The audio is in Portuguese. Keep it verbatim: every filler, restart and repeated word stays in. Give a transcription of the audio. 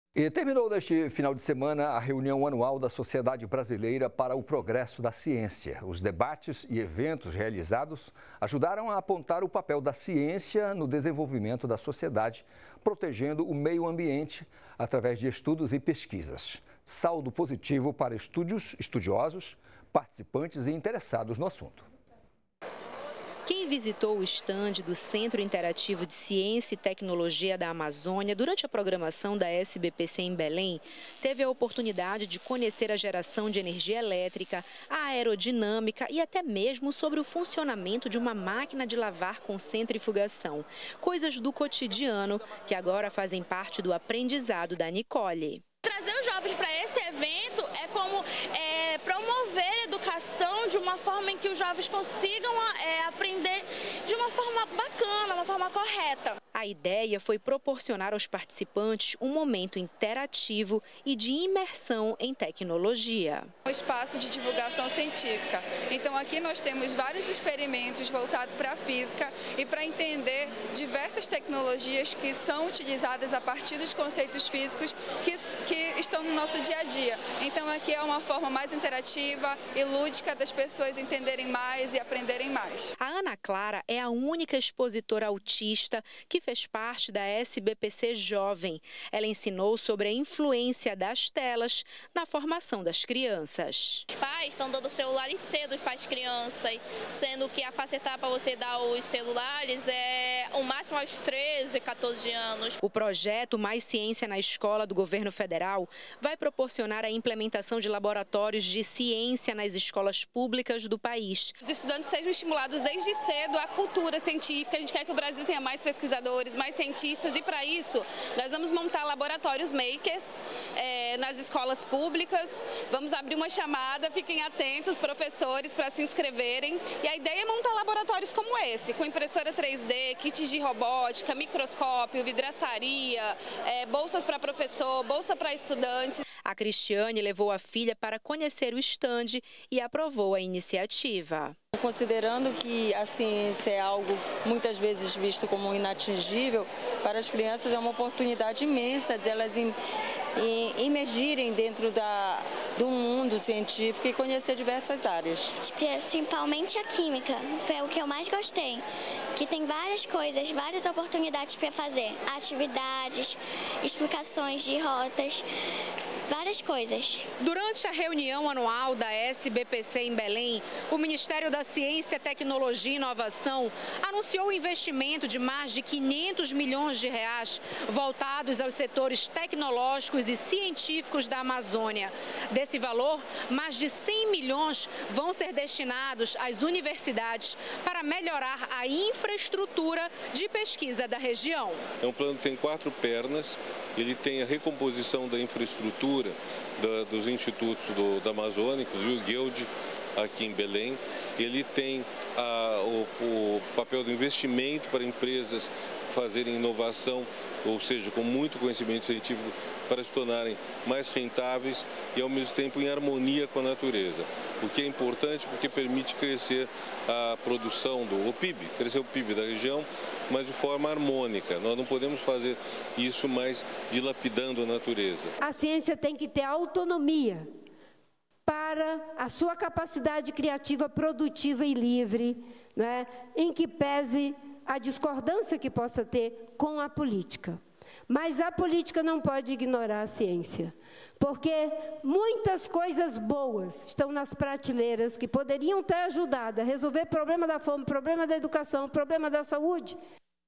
E terminou neste final de semana a reunião anual da Sociedade Brasileira para o Progresso da Ciência. Os debates e eventos realizados ajudaram a apontar o papel da ciência no desenvolvimento da sociedade, protegendo o meio ambiente através de estudos e pesquisas. Saldo positivo para estúdios, estudiosos, participantes e interessados no assunto. Quem visitou o estande do Centro Interativo de Ciência e Tecnologia da Amazônia durante a programação da S B P C em Belém, teve a oportunidade de conhecer a geração de energia elétrica, a aerodinâmica e até mesmo sobre o funcionamento de uma máquina de lavar com centrifugação. Coisas do cotidiano que agora fazem parte do aprendizado da Nicole. Trazer os jovens para esse evento é como é, promover a educação de uma forma em que os jovens consigam é, aprender de uma forma bacana, uma forma correta. A ideia foi proporcionar aos participantes um momento interativo e de imersão em tecnologia. Um espaço de divulgação científica. Então aqui nós temos vários experimentos voltados para a física e para entender diversas tecnologias que são utilizadas a partir dos conceitos físicos que, que estão no nosso dia a dia. Então aqui é uma forma mais interativa e lúdica das pessoas entenderem mais e aprenderem mais. A Ana Clara é a única expositora autista que fez parte da S B P C Jovem. Ela ensinou sobre a influência das telas na formação das crianças. Os pais estão dando celulares cedo para as crianças, sendo que a faixa etária para você dar os celulares é o máximo aos treze, quatorze anos. O projeto Mais Ciência na Escola do Governo Federal vai proporcionar a implementação de laboratórios de ciência nas escolas públicas do país. Os estudantes sejam estimulados desde cedo à cultura científica. A gente quer que o Brasil tenha mais pesquisadores, mais cientistas, e para isso nós vamos montar laboratórios makers é, nas escolas públicas. Vamos abrir uma chamada, fiquem atentos, professores, para se inscreverem. E a ideia é montar laboratórios como esse, com impressora três D, kits de robótica, microscópio, vidraçaria, é, bolsas para professor, bolsa para estudante. A Cristiane levou a filha para conhecer o estande e aprovou a iniciativa. Considerando que a ciência é algo muitas vezes visto como inatingível, para as crianças é uma oportunidade imensa de elas imergirem dentro da, do mundo científico e conhecer diversas áreas. Principalmente a química, foi o que eu mais gostei, que tem várias coisas, várias oportunidades para fazer, atividades, explicações de rotas, várias coisas. Durante a reunião anual da S B P C em Belém, o Ministério da Ciência, Tecnologia e Inovação anunciou o investimento de mais de quinhentos milhões de reais voltados aos setores tecnológicos e científicos da Amazônia. Desse valor, mais de cem milhões vão ser destinados às universidades para melhorar a infraestrutura de pesquisa da região. É um plano que tem quatro pernas, ele tem a recomposição da infraestrutura Da, dos institutos do, da Amazônia, inclusive o Guild aqui em Belém. Ele tem a, o, o papel do investimento para empresas fazerem inovação, ou seja, com muito conhecimento científico, para se tornarem mais rentáveis e ao mesmo tempo em harmonia com a natureza. O que é importante porque permite crescer a produção do o P I B, crescer o P I B da região, mas de forma harmônica. Nós não podemos fazer isso mais dilapidando a natureza. A ciência tem que ter autonomia para a sua capacidade criativa, produtiva e livre, né, em que pese a discordância que possa ter com a política. Mas a política não pode ignorar a ciência, porque muitas coisas boas estão nas prateleiras que poderiam ter ajudado a resolver o problema da fome, o problema da educação, o problema da saúde,